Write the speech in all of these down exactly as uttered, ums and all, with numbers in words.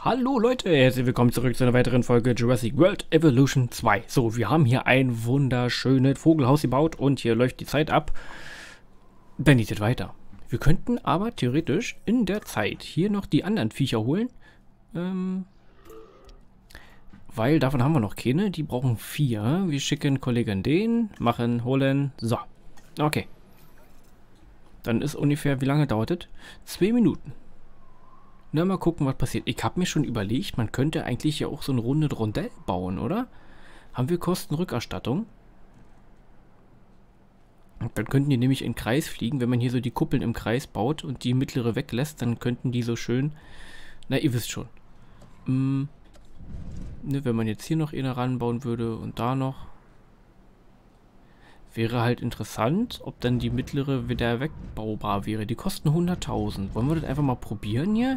Hallo Leute, herzlich willkommen zurück zu einer weiteren Folge Jurassic World Evolution zwei. So, wir haben hier ein wunderschönes Vogelhaus gebaut und hier läuft die Zeit ab. Dann geht es weiter. Wir könnten aber theoretisch in der Zeit hier noch die anderen Viecher holen. Ähm, weil davon haben wir noch keine, die brauchen vier. Wir schicken Kollegen den, machen, holen. So, okay. Dann ist ungefähr, wie lange dauert es? Zwei Minuten. Na, mal gucken, was passiert. Ich habe mir schon überlegt, man könnte eigentlich ja auch so eine Runde Rondell bauen, oder? Haben wir Kostenrückerstattung? Und dann könnten die nämlich in den Kreis fliegen. Wenn man hier so die Kuppeln im Kreis baut und die mittlere weglässt, dann könnten die so schön... Na, ihr wisst schon. Hm, ne, wenn man jetzt hier noch eine ranbauen würde und da noch... Wäre halt interessant, ob dann die mittlere wieder wegbaubar wäre. Die kosten hunderttausend. Wollen wir das einfach mal probieren hier?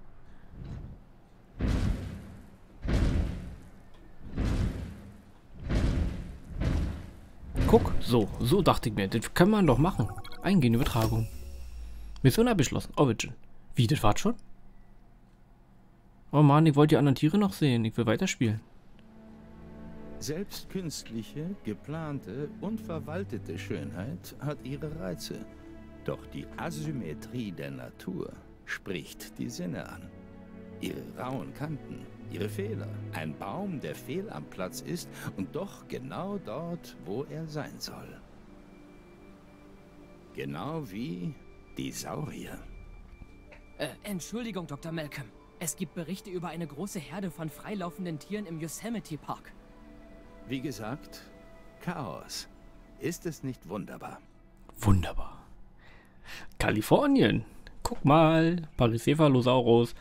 Guck, so, so dachte ich mir. Das kann man doch machen. Eingehende Übertragung. Mission abgeschlossen. Origin. Wie, das war's schon? Oh Mann, ich wollte die anderen Tiere noch sehen. Ich will weiterspielen. Selbst künstliche, geplante und verwaltete Schönheit hat ihre Reize. Doch die Asymmetrie der Natur spricht die Sinne an. Ihre rauen Kanten, ihre Fehler. Ein Baum, der fehl am Platz ist und doch genau dort, wo er sein soll. Genau wie die Saurier. Äh, Entschuldigung, Doktor Malcolm. Es gibt Berichte über eine große Herde von freilaufenden Tieren im Yosemite Park. Wie gesagt, Chaos. Ist es nicht wunderbar? Wunderbar. Kalifornien. Guck mal. Pachycephalosaurus.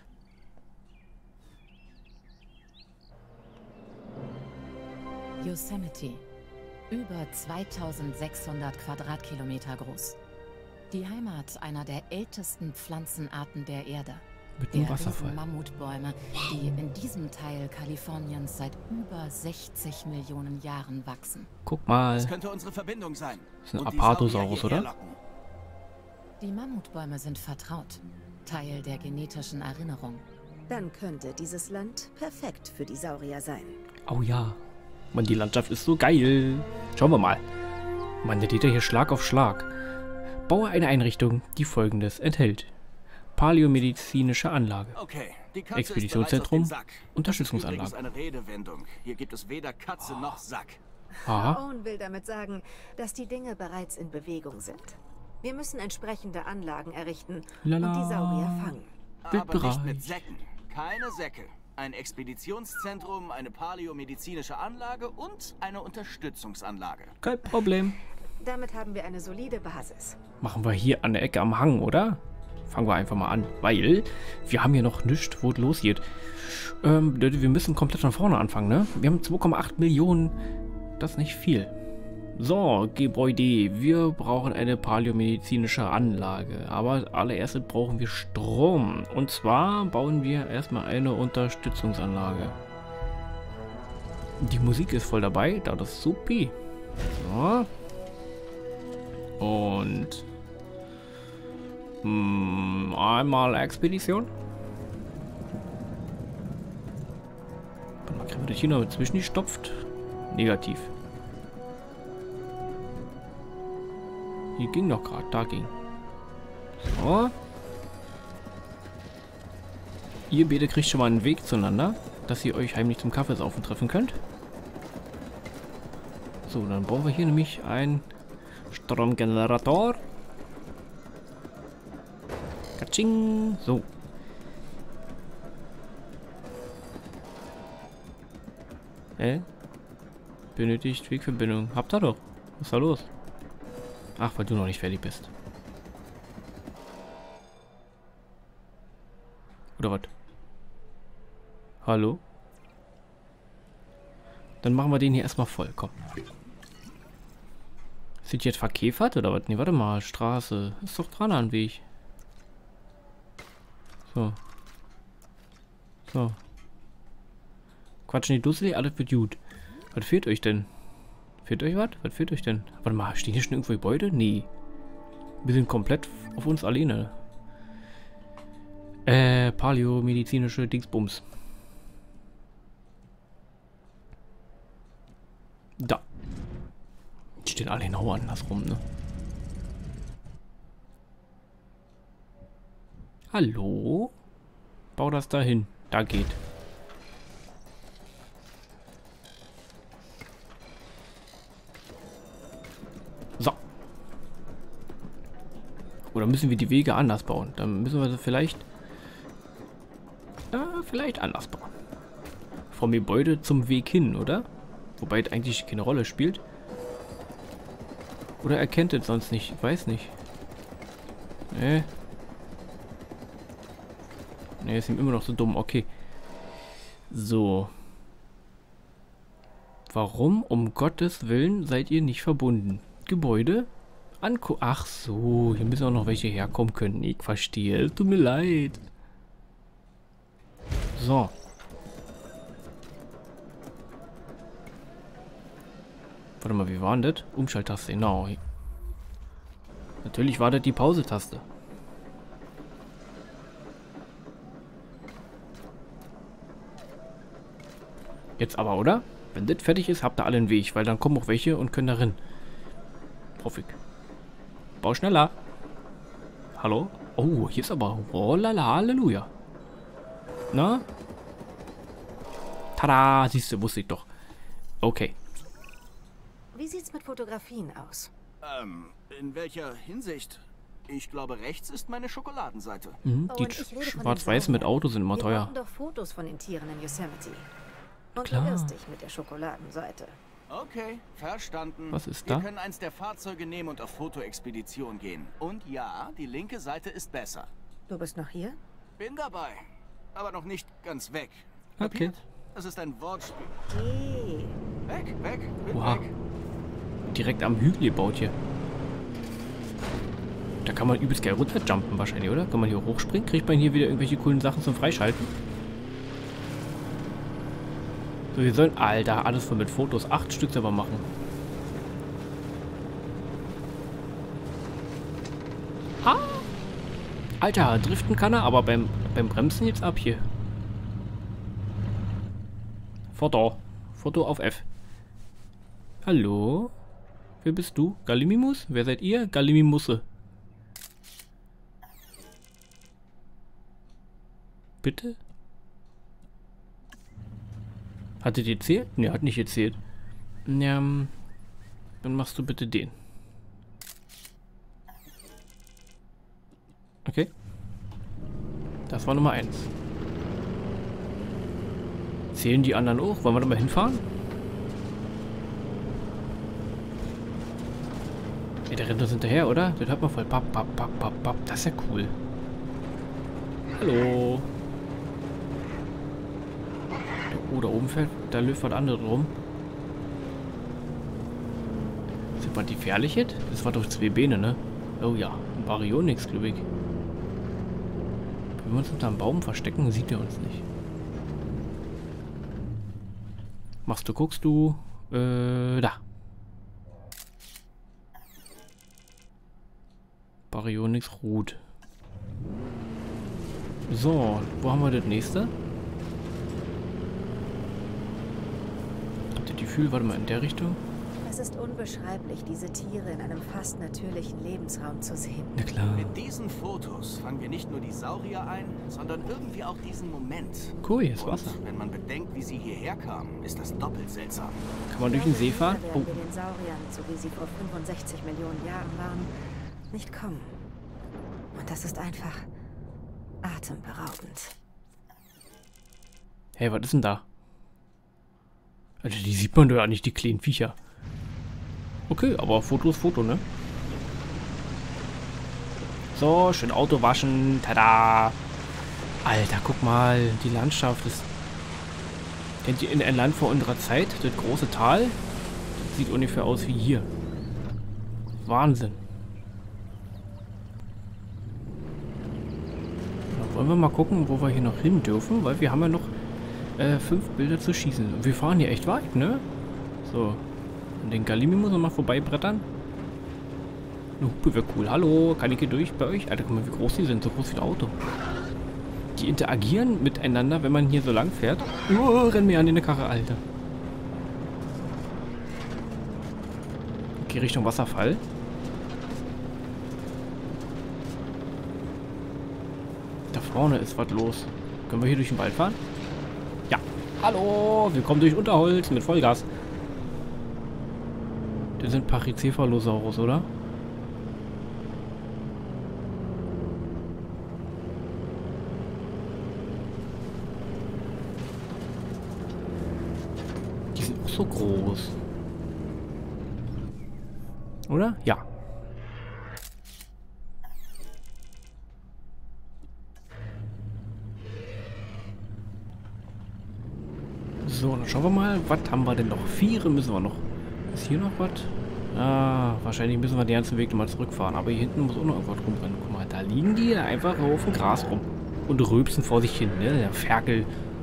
Yosemite. Über zweitausendsechshundert Quadratkilometer groß. Die Heimat einer der ältesten Pflanzenarten der Erde. Mit dem der Wasserfall. Mammutbäume, die in diesem Teil Kaliforniens seit über sechzig Millionen Jahren wachsen. Guck mal. Das könnte unsere Verbindung sein. Das ist ein Und die Apatosaurus, Saurier oder? hierher locken. Die Mammutbäume sind vertraut, Teil der genetischen Erinnerung. Dann könnte dieses Land perfekt für die Saurier sein. Oh ja. Mann, die Landschaft ist so geil. Schauen wir mal. Mann, der geht ja hier Schlag auf Schlag. Baue eine Einrichtung, die Folgendes enthält. Paläomedizinische Anlage. Okay, die Katze Expeditionszentrum, ist bereits auf dem Sack. Unterstützungsanlage. Das ist übrigens eine Redewendung. Hier gibt es weder Katze noch Sack. Aha. Owen will damit sagen, dass die Dinge bereits in Bewegung sind. Wir müssen entsprechende Anlagen errichten Lala. und die Saurier fangen. Aber nicht mit Bildbereich. Säcken. Keine Säcke. Ein Expeditionszentrum, eine paläomedizinische Anlage und eine Unterstützungsanlage. Kein Problem. Damit haben wir eine solide Basis. Machen wir hier an der Ecke am Hang, oder? Fangen wir einfach mal an, weil wir haben hier noch nichts, wo es losgeht. Ähm, wir müssen komplett von vorne anfangen, ne? Wir haben zwei Komma acht Millionen. Das ist nicht viel. So, Gebäude. Wir brauchen eine paläomedizinische Anlage. Aber allererstes brauchen wir Strom. Und zwar bauen wir erstmal eine Unterstützungsanlage. Die Musik ist voll dabei. Da das ist supi. So. Und... Hm, einmal Expedition. Warte mal, kriegen wir das hier noch dazwischen gestopft? Negativ. Hier ging doch gerade, da ging. So. Ihr beide kriegt schon mal einen Weg zueinander, dass ihr euch heimlich zum Kaffeesaufen treffen könnt. So, dann brauchen wir hier nämlich einen Stromgenerator. Katsching. So. Hä? Benötigt Wegverbindung. Habt ihr doch. Was ist da los? Ach, weil du noch nicht fertig bist. Oder was? Hallo? Dann machen wir den hier erstmal voll. Komm. Sind die jetzt verkäfert oder was? Ne, warte mal. Straße. Ist doch dran an Weg. So. So. Quatschen die Dussel, alles wird gut. Was fehlt euch denn? Fehlt euch was? Was fehlt euch denn? Warte mal, stehen hier schon irgendwo Gebäude? Nee. Wir sind komplett auf uns alleine. Äh, paläomedizinische Dingsbums. Da. Die stehen alle genau andersrum, ne? Hallo? Bau das da hin. Da geht. So. Oder müssen wir die Wege anders bauen? Dann müssen wir sie vielleicht... Äh, vielleicht anders bauen. Vom Gebäude zum Weg hin, oder? Wobei es eigentlich keine Rolle spielt. Oder erkennt es sonst nicht? Ich weiß nicht. Nee. Nee, ist ihm immer noch so dumm. Okay. So. Warum, um Gottes Willen, seid ihr nicht verbunden? Gebäude? Angu... Ach so, hier müssen auch noch welche herkommen können. Ich verstehe. Tut mir leid. So. Warte mal, wie war denn das? Umschalttaste, genau. Natürlich war das die Pause-Taste. Jetzt aber, oder? Wenn das fertig ist, habt ihr alle einen Weg, weil dann kommen auch welche und können da rein. Hoffe ich. Bau schneller. Hallo? Oh, hier ist aber... Oh lala, Halleluja. Na? Tada, siehst du, wusste ich doch. Okay. Wie sieht's mit Fotografien aus? Ähm, in welcher Hinsicht? Ich glaube, rechts ist meine Schokoladenseite. Mhm, Oh, die und ich rede von den Schwarz-Weiß mit Sauriern. Auto sind immer Wir teuer. brauchen doch Fotos von den Tieren in Yosemite. Und Klar. du irrst dich mit der Schokoladenseite. Okay, verstanden. Was ist Wir da? können eins der Fahrzeuge nehmen und auf Fotoexpedition gehen. Und ja, die linke Seite ist besser. Du bist noch hier? Bin dabei, aber noch nicht ganz weg. Okay. Kapiert? Das ist ein Wortspiel. Geh. Weg, weg, bin Oha. weg. Direkt am Hügel gebaut hier. Da kann man übelst geil runterjumpen wahrscheinlich, oder? Kann man hier hochspringen? Kriegt man hier wieder irgendwelche coolen Sachen zum Freischalten? So, wir sollen... Alter, alles voll mit Fotos. Acht Stück selber machen. Ha! Alter, driften kann er, aber beim, beim Bremsen jetzt ab hier. Foto. Foto auf F. Hallo? Wer bist du? Gallimimus? Wer seid ihr? Gallimimusse. Bitte? Hattet ihr gezählt? Ne, hat nicht gezählt. Ja, dann machst du bitte den. Okay. Das war Nummer eins. Zählen die anderen auch? Wollen wir da mal hinfahren? Ey, der rennt uns hinterher, oder? Das hört man voll. Bap, bap, bap, bap, bap. Das ist ja cool. Hallo. Oh, da oben fällt, da läuft was anderes rum. Sind wir gefährlich jetzt? Das war doch zwei Beine, ne? Oh ja, ein Baryonyx, glaube ich. Wenn wir uns unter einem Baum verstecken, sieht er uns nicht. Machst du, guckst du? Äh, da. Baryonyx ruht. So, wo haben wir das nächste? Habt ihr die Gefühl, warte mal, in der Richtung? Es ist unbeschreiblich, diese Tiere in einem fast natürlichen Lebensraum zu sehen. Na klar. Mit diesen Fotos fangen wir nicht nur die Saurier ein, sondern irgendwie auch diesen Moment. Cool, hier ist Und Wasser. wenn man bedenkt, wie sie hierher kamen, ist das doppelt seltsam. Kann man durch den See fahren? Wieder Oh, werden wir den Sauriern, so wie sie vor fünfundsechzig Millionen Jahren waren, nicht kommen. Und das ist einfach atemberaubend. hey, was ist denn da? Alter, die sieht man doch ja nicht, die kleinen Viecher. Okay, aber Foto ist Foto, ne? So, schön Auto waschen. Tada! Alter, guck mal, die Landschaft ist... Kennt ihr in ein Land vor unserer Zeit? Das große Tal? Das sieht ungefähr aus wie hier. Wahnsinn. Dann wollen wir mal gucken, wo wir hier noch hin dürfen, weil wir haben ja noch äh, fünf Bilder zu schießen. Und wir fahren hier echt weit, ne? So. Und den Gallimimus noch mal vorbeibrettern. Eine Hupe wäre cool. Hallo, kann ich hier durch bei euch? Alter, guck mal, wie groß die sind. So groß wie ein Auto. Die interagieren miteinander, wenn man hier so lang fährt. Oh, renn mir an in eine Karre, Alter. Okay, Richtung Wasserfall. Da vorne ist was los. Können wir hier durch den Wald fahren? Ja. Hallo, wir kommen durch Unterholz mit Vollgas. Das sind Pachycephalosaurus, oder? Die sind auch so groß. Oder? Ja. So, dann schauen wir mal, was haben wir denn noch? Viere müssen wir noch. Ist hier noch was? Ah, wahrscheinlich müssen wir den ganzen Weg nochmal zurückfahren. Aber hier hinten muss auch noch irgendwas rumrennen. Guck mal, da liegen die einfach auf dem Gras rum. Und rülpsen vor sich hin, ne? Der Ferkel.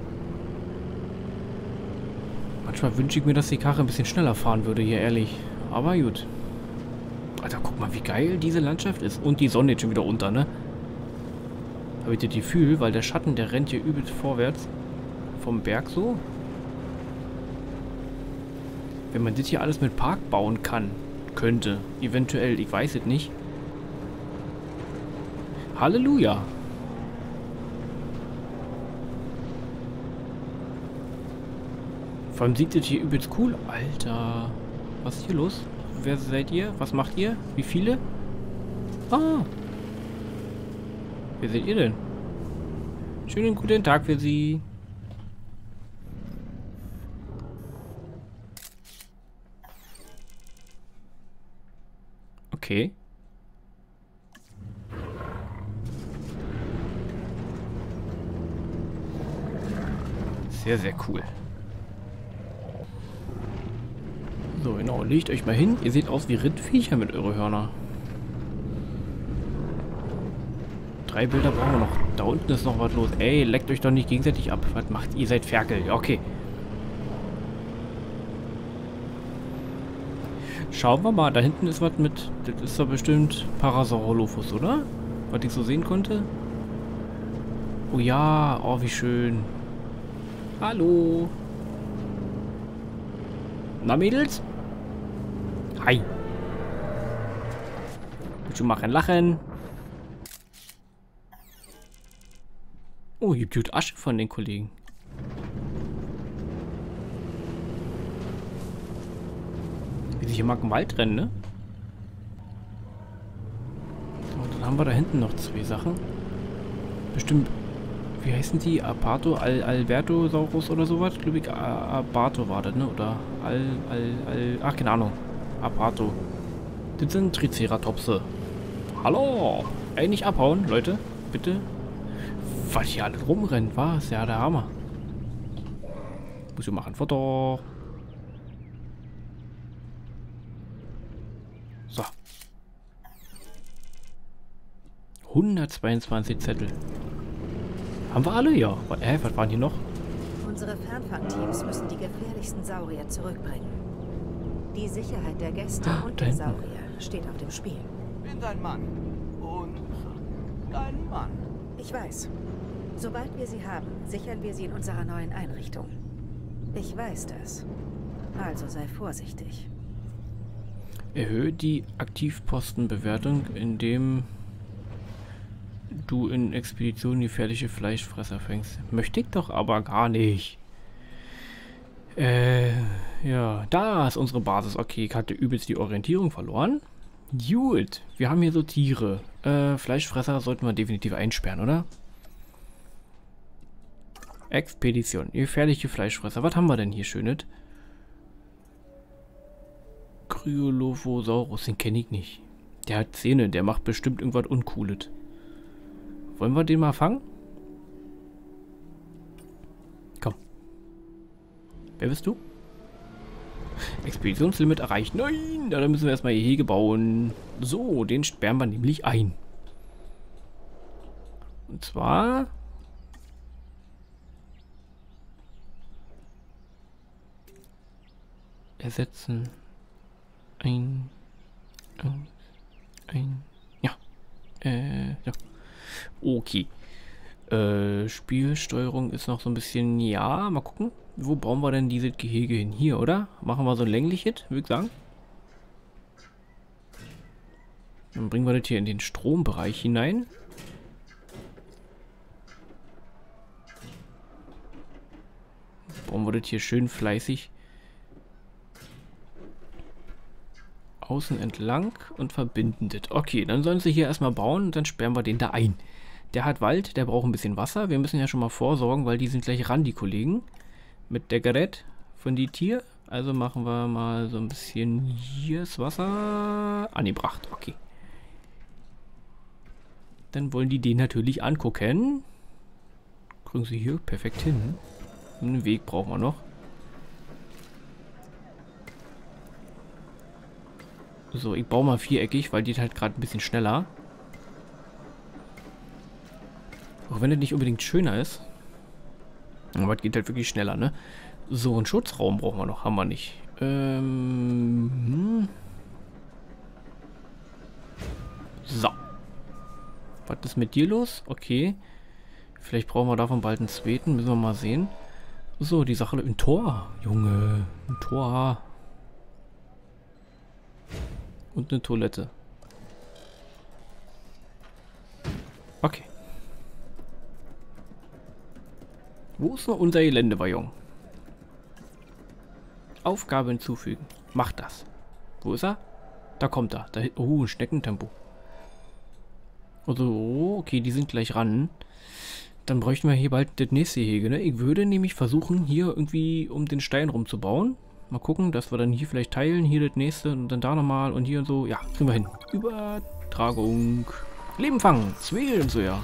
Manchmal wünsche ich mir, dass die Karre ein bisschen schneller fahren würde, hier ehrlich. Aber gut. Alter, guck mal, wie geil diese Landschaft ist. Und die Sonne jetzt schon wieder unter, ne? Habe ich das Gefühl, weil der Schatten, der rennt hier übelst vorwärts. Vom Berg so. Wenn man das hier alles mit Park bauen kann, könnte, eventuell, ich weiß es nicht. Halleluja! Vor allem sieht das hier übelst cool. Alter, was ist hier los? Wer seid ihr? Was macht ihr? Wie viele? Ah! Wer seid ihr denn? Schönen guten Tag für Sie. Okay. Sehr, sehr cool. So, genau. Legt euch mal hin. Ihr seht aus wie Rindviecher mit eure Hörner. Drei Bilder brauchen wir noch. Da unten ist noch was los. Ey, leckt euch doch nicht gegenseitig ab. Was macht ihr? Ihr seid Ferkel. Ja, okay. Schauen wir mal, da hinten ist was mit... Das ist doch bestimmt Parasaurolophus, oder? Was ich so sehen konnte. Oh ja, oh wie schön. Hallo. Na Mädels? Hi. Willst du machen lachen? Oh, hier gibt Asche von den Kollegen. Wie sich hier mal im Wald rennen, ne? So, dann haben wir da hinten noch zwei Sachen. Bestimmt, wie heißen die? Apato, Al Albertosaurus oder sowas? Glaube ich, Apato war das, ne? Oder Al, Al, Al, ach, keine Ahnung. Apato. Das sind Triceratopse. Hallo! Ey, nicht abhauen, Leute. Bitte. Was hier alles rumrennt, war ist ja der Hammer. Muss ich machen. Foto. So. hundertzweiundzwanzig Zettel. Haben wir alle? Ja. Hä, was waren hier noch? Unsere Fernfangteams müssen die gefährlichsten Saurier zurückbringen. Die Sicherheit der Gäste Ah, und da der hinten. Saurier steht auf dem Spiel. Bin dein Mann. Und dein Mann. Ich weiß. Sobald wir sie haben, sichern wir sie in unserer neuen Einrichtung. Ich weiß das. Also sei vorsichtig. Erhöhe die Aktivpostenbewertung, indem du in Expeditionen gefährliche Fleischfresser fängst. Möchte ich doch aber gar nicht. Äh, ja, da ist unsere Basis. Okay, ich hatte übelst die Orientierung verloren. Gut, wir haben hier so Tiere. Äh, Fleischfresser sollten wir definitiv einsperren, oder? Expedition. Gefährliche Fleischfresser. Was haben wir denn hier Schönes? Cryolophosaurus, den kenne ich nicht. Der hat Zähne, der macht bestimmt irgendwas Uncooles. Wollen wir den mal fangen? Komm. Wer bist du? Expeditionslimit erreicht. Nein, da müssen wir erstmal ihr Hege bauen. So, den sperren wir nämlich ein. Und zwar... ersetzen. Ein... Ein... ein ja. Äh, ja. Okay. Äh, Spielsteuerung ist noch so ein bisschen... Ja, mal gucken. Wo bauen wir denn diese Gehege hin? Hier, oder? Machen wir so ein längliches, würde ich sagen. Dann bringen wir das hier in den Strombereich hinein. Bauen wir das hier schön fleißig außen entlang und verbinden das. Okay, dann sollen sie hier erstmal bauen und dann sperren wir den da ein. Der hat Wald, der braucht ein bisschen Wasser. Wir müssen ja schon mal vorsorgen, weil die sind gleich ran, die Kollegen. Mit der Gerät von die Tier. Also machen wir mal so ein bisschen hier das Wasser angebracht. Okay. Dann wollen die den natürlich angucken. Kriegen sie hier perfekt hin. Einen Weg brauchen wir noch. So, ich baue mal viereckig, weil die halt gerade ein bisschen schneller. Auch wenn das nicht unbedingt schöner ist. Aber es geht halt wirklich schneller, ne? So, einen Schutzraum brauchen wir noch. Haben wir nicht. Ähm... Hm. So. Was ist mit dir los? Okay. Vielleicht brauchen wir davon bald einen zweiten. Müssen wir mal sehen. So, die Sache... Ein Tor. Junge. Ein Tor. Und eine Toilette. Okay. Wo ist noch unser Geländewagon? Aufgabe hinzufügen. Macht das. Wo ist er? Da kommt er. Da, oh, ein Schneckentempo. Also, okay, die sind gleich ran. Dann bräuchten wir hier bald das nächste Gehege, ne? Ich würde nämlich versuchen, hier irgendwie um den Stein rumzubauen. Mal gucken, dass wir dann hier vielleicht teilen. Hier das nächste und dann da nochmal und hier und so. Ja, kriegen wir hin. Übertragung. Leben fangen. Zwei und so, ja.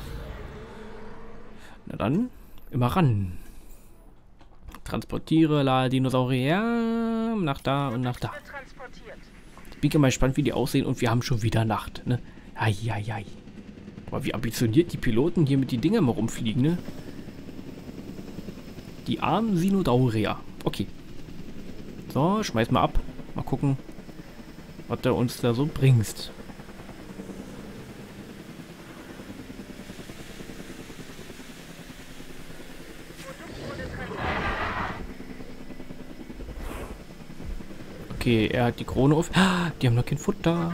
Na dann, immer ran. Transportiere la Dinosaurier nach da und nach da. Ich bin mal gespannt, wie die aussehen und wir haben schon wieder Nacht, ne? Eieiei. Aber wie ambitioniert die Piloten hier mit die Dinger mal rumfliegen, ne? Die armen Sinodaurier. Okay. So, schmeiß mal ab. Mal gucken, was der uns da so bringst. Okay, er hat die Krone auf. Ah, die haben noch kein Futter.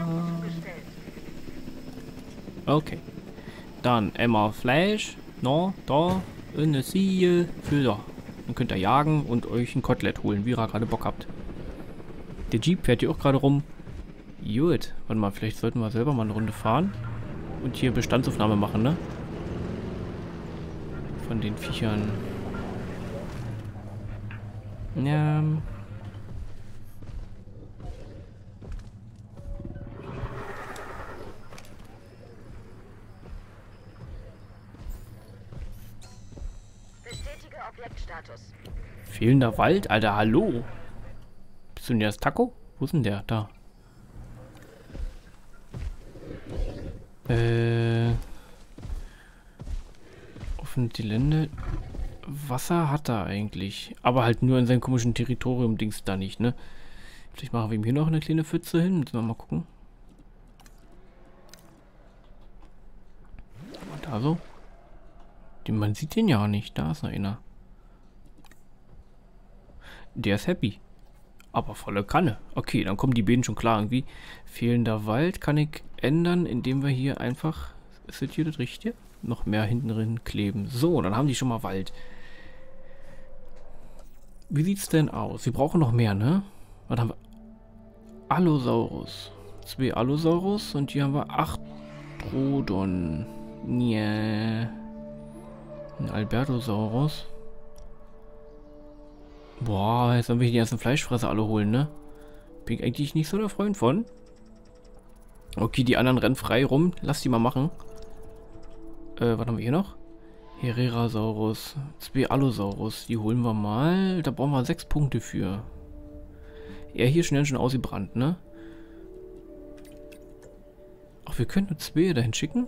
Okay. Dann einmal Fleisch. No, da. Eine Siehe. Für da. Dann könnt ihr jagen und euch ein Kotelett holen, wie ihr gerade Bock habt. Der Jeep fährt hier auch gerade rum. Gut. Warte mal, vielleicht sollten wir selber mal eine Runde fahren. Und hier Bestandsaufnahme machen, ne? Von den Viechern. Ja. Bestätige Objektstatus. Fehlender Wald? Alter, hallo. Bist du denn das Taco? Wo ist denn der? Da. Äh. Offene Gelände. Wasser hat er eigentlich. Aber halt nur in seinem komischen Territorium-Dings da nicht, ne? Vielleicht machen wir ihm hier noch eine kleine Pfütze hin. Müssen wir mal gucken. Da so. Den, man sieht den ja nicht. Da ist noch einer. Der ist happy. Aber volle Kanne. Okay, dann kommen die Bienen schon klar irgendwie. Fehlender Wald kann ich ändern, indem wir hier einfach... Ist das hier das Richtige? Noch mehr hinten drin kleben. So, dann haben die schon mal Wald. Wie sieht's denn aus? Wir brauchen noch mehr, ne? Was haben wir? Allosaurus. Zwei Allosaurus und hier haben wir Archtrodon. Yeah. Ein Albertosaurus. Boah, jetzt sollen wir die ganzen Fleischfresser alle holen, ne? Bin ich eigentlich nicht so der Freund von. Okay, die anderen rennen frei rum. Lass die mal machen. Äh, was haben wir hier noch? Herrerasaurus. Zwei Allosaurus. Die holen wir mal. Da brauchen wir sechs Punkte für. Er hier schnell schon ausgebrannt, ne? Ach, wir können nur zwei dahin schicken.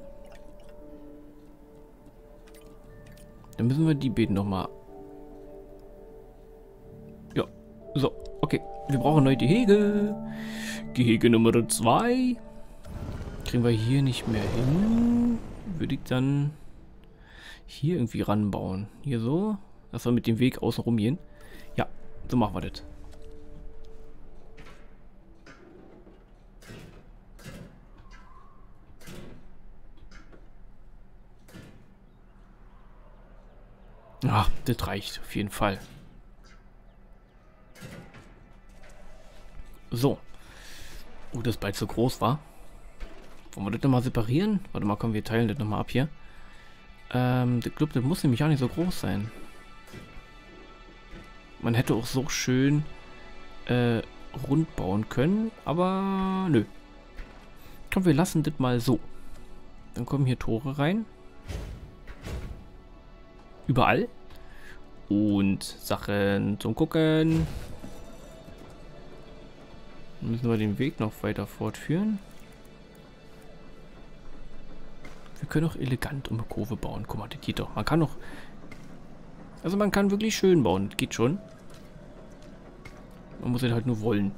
Dann müssen wir die beten nochmal. Ja, so, okay. Wir brauchen neue Gehege. Gehege Nummer zwei. Kriegen wir hier nicht mehr hin. Würde ich dann hier irgendwie ranbauen. Hier so. Das soll mit dem Weg außen rum gehen. Ja, so machen wir das. Ach, das reicht auf jeden Fall. So. Oh, das bald so groß war. Wollen wir das nochmal separieren? Warte mal, komm, wir teilen das nochmal ab hier. Ähm, ich glaube, das muss nämlich auch nicht so groß sein. Man hätte auch so schön äh, rund bauen können, aber nö. Komm, wir lassen das mal so. Dann kommen hier Tore rein. Überall. Und Sachen zum Gucken. Dann müssen wir den Weg noch weiter fortführen. Wir können auch elegant um eine Kurve bauen. Guck mal, das geht doch. Man kann doch... Also man kann wirklich schön bauen. Das geht schon. Man muss es halt nur wollen.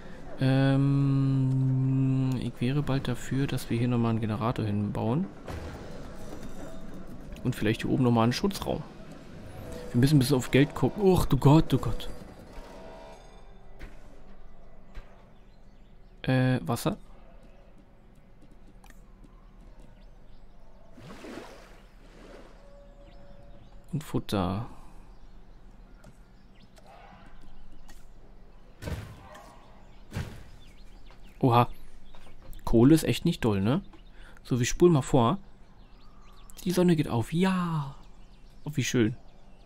Ähm, ich wäre bald dafür, dass wir hier nochmal einen Generator hinbauen. Und vielleicht hier oben nochmal einen Schutzraum. Wir müssen ein bisschen auf Geld gucken. Och, du Gott, du Gott. Äh, Wasser? Und Futter. Oha. Kohle ist echt nicht doll, ne? So, wir spulen mal vor. Die Sonne geht auf. Ja. Oh, wie schön.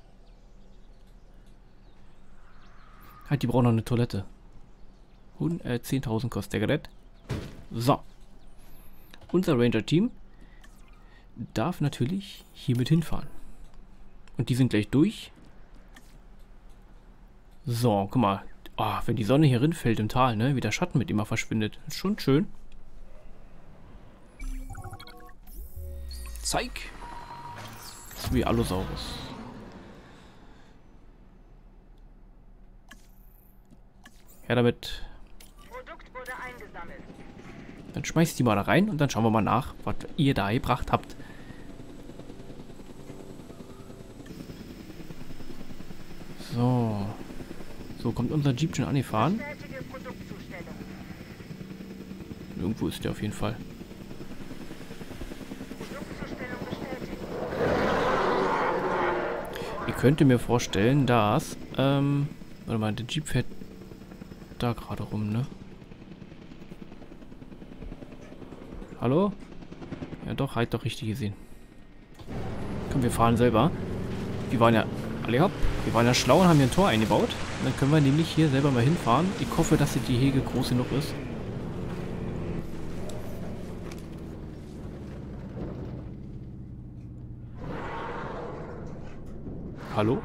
Halt, die brauchen noch eine Toilette. äh, zehntausend kostet der Gerät. So. Unser Ranger-Team darf natürlich hier mit hinfahren. Und die sind gleich durch. So, guck mal. Oh, wenn die Sonne hier rinfällt im Tal, ne? Wie der Schatten mit immer verschwindet. Ist schon schön. Zeig. So wie Allosaurus. Ja, damit. Produkt wurde eingesammelt. Dann schmeißt die mal da rein und dann schauen wir mal nach, was ihr da gebracht habt. So. So, kommt unser Jeep schon angefahren. Irgendwo ist der auf jeden Fall. Ich könnte mir vorstellen, dass... Ähm, warte mal, der Jeep fährt da gerade rum, ne? Hallo? Ja doch, halt doch richtig gesehen. Komm, wir fahren selber. Wir waren ja... Alle hopp. Wir waren ja schlau und haben hier ein Tor eingebaut. Dann können wir nämlich hier selber mal hinfahren. Ich hoffe, dass die Hege groß genug ist. Hallo?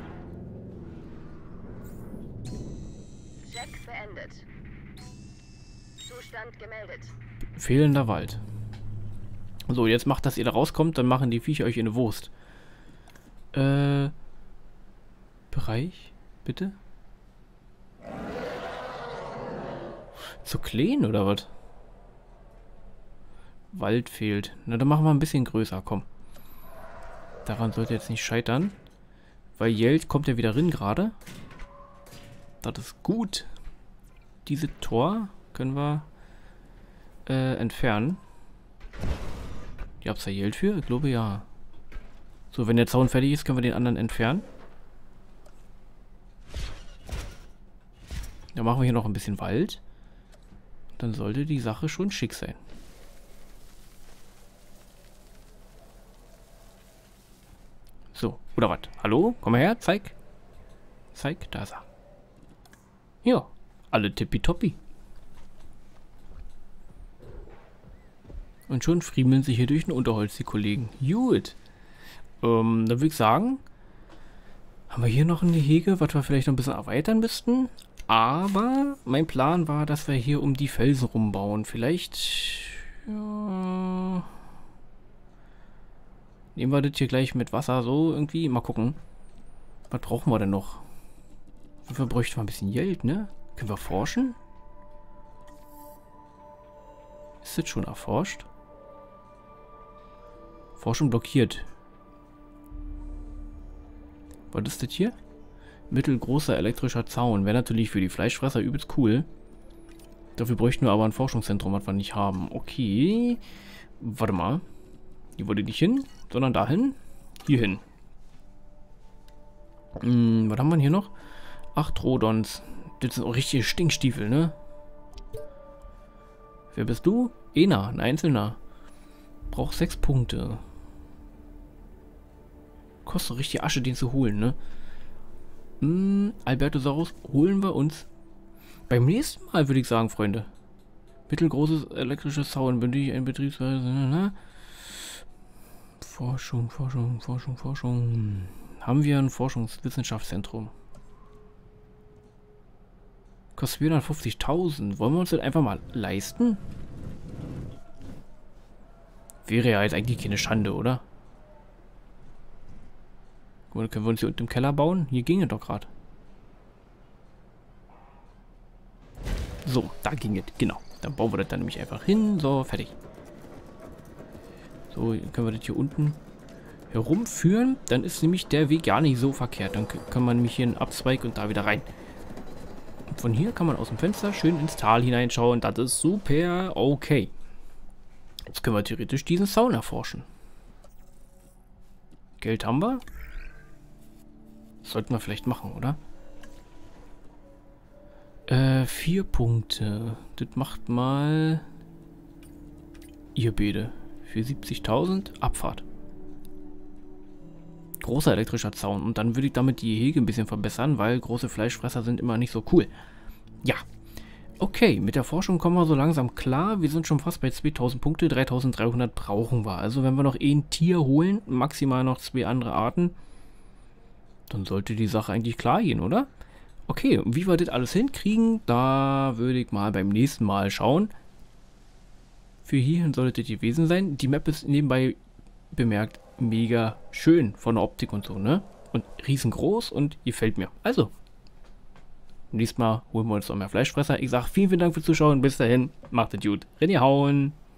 Check beendet. Zustand gemeldet. Fehlender Wald. So, jetzt macht, dass ihr da rauskommt, dann machen die Viecher euch in eine Wurst. Äh... Bereich, bitte? Zu klein, oder was? Wald fehlt. Na, dann machen wir ein bisschen größer, komm. Daran sollte jetzt nicht scheitern. Weil Geld kommt ja wieder rein gerade. Das ist gut. Diese Tor können wir äh, entfernen. Ihr habt da Geld für? Ich glaube ja. So, wenn der Zaun fertig ist, können wir den anderen entfernen. Dann machen wir hier noch ein bisschen Wald. Dann sollte die Sache schon schick sein. So, oder was? Hallo? Komm mal her, zeig. Zeig, da ist er. Ja, alle tippitoppi. Und schon friemeln sich hier durch ein Unterholz die Kollegen. Gut. Ähm, dann würde ich sagen, haben wir hier noch ein Gehege, was wir vielleicht noch ein bisschen erweitern müssten. Aber mein Plan war, dass wir hier um die Felsen rumbauen. Vielleicht... Ja, nehmen wir das hier gleich mit Wasser so irgendwie. Mal gucken. Was brauchen wir denn noch? Wir bräuchten wir ein bisschen Geld, ne? Können wir forschen? Ist das schon erforscht? Forschung blockiert. Was ist das hier? Mittelgroßer elektrischer Zaun. Wäre natürlich für die Fleischfresser übelst cool. Dafür bräuchten wir aber ein Forschungszentrum, was wir nicht haben. Okay. Warte mal. Hier wollte nicht hin, sondern dahin. Hier hin. Hm, was haben wir hier noch? Acht Rodons. Das sind auch richtige Stinkstiefel, ne? Wer bist du? Ena, ein Einzelner. Braucht sechs Punkte. Kostet richtig Asche, den zu holen, ne? Hm, Albertosaurus holen wir uns beim nächsten Mal, würde ich sagen, Freunde. Mittelgroßes elektrisches Zaun, bin ich ein Betriebsweise, ne? Forschung, Forschung, Forschung, Forschung. Haben wir ein Forschungswissenschaftszentrum? Kostet vierhundertfünfzigtausend. Wollen wir uns das einfach mal leisten? Wäre ja jetzt eigentlich keine Schande, oder? Guck mal, können wir uns hier unten im Keller bauen? Hier ginge doch gerade. So, da ging es. Genau. Dann bauen wir das dann nämlich einfach hin. So, fertig. So, können wir das hier unten herumführen. Dann ist nämlich der Weg gar nicht so verkehrt. Dann kann man nämlich hier einen Abzweig und da wieder rein. Und von hier kann man aus dem Fenster schön ins Tal hineinschauen. Das ist super. Okay. Jetzt können wir theoretisch diesen Zaun erforschen. Geld haben wir. Das sollten wir vielleicht machen, oder? Äh, vier Punkte. Das macht mal... Ihr Bede. Für siebzigtausend. Abfahrt. Großer elektrischer Zaun. Und dann würde ich damit die Hege ein bisschen verbessern, weil große Fleischfresser sind immer nicht so cool. Ja. Okay, mit der Forschung kommen wir so langsam klar. Wir sind schon fast bei zweitausend Punkte. dreitausenddreihundert brauchen wir. Also wenn wir noch ein Tier holen, maximal noch zwei andere Arten, dann sollte die Sache eigentlich klar gehen, oder? Okay, und wie wir das alles hinkriegen, da würde ich mal beim nächsten Mal schauen. Für hierhin sollte das gewesen sein. Die Map ist nebenbei bemerkt mega schön von der Optik und so, ne? Und riesengroß und gefällt mir. Also, nächstes Mal holen wir uns noch mehr Fleischfresser. Ich sage vielen, vielen Dank fürs Zuschauen. Bis dahin, macht es gut. René hauen!